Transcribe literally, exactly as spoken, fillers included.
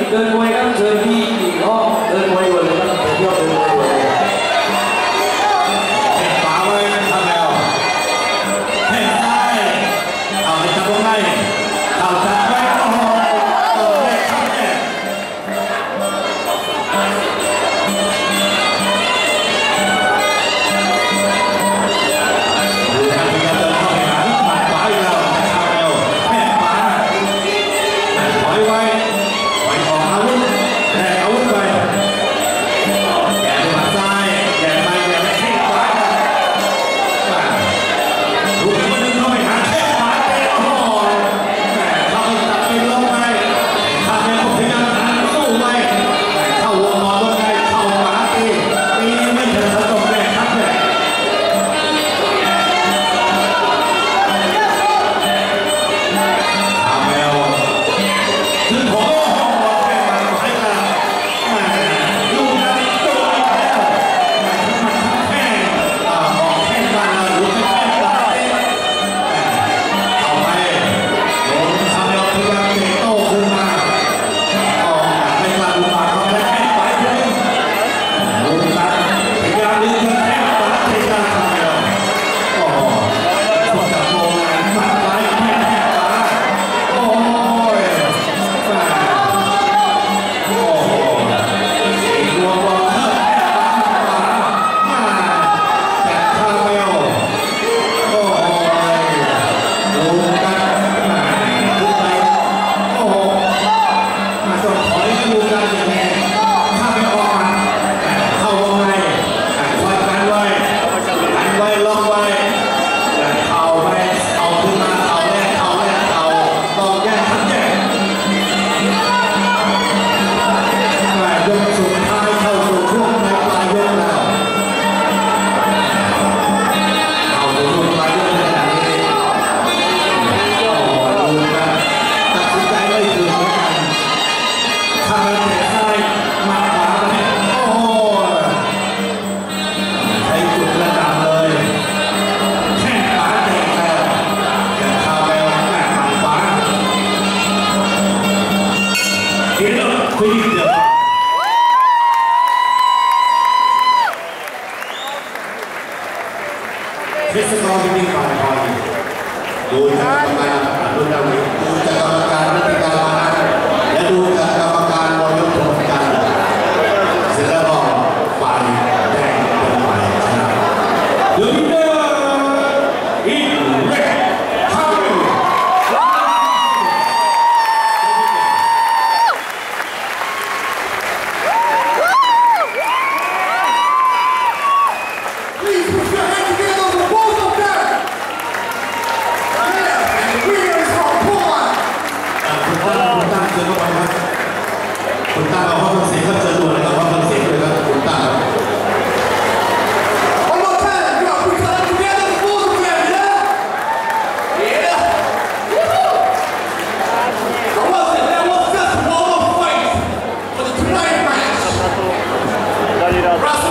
เดินมวยครับเชิญที่ห้องเดินมวยเลยครับเที่ยวเดินมวยเลยแข่งขวาไว้ทำแล้วแข่งซ้ายเอาในจับวงในเอาจับไว้โอ้โหโอ้ยทำเนี่ยเทศกาลที่มีความพอดีดูจากกรรมการดูจากดูจากกรรมการนิติการมาและดูจากกรรมการบริหารการเสร็จแล้วก็ฝ่ายแดงเป็นฝ่ายชนะดูเด้ออีเล็กเข้าคุณตาเอาห้องเสียงก็จะดูเลยครับห้องเสียงเลยครับคุณตาRussell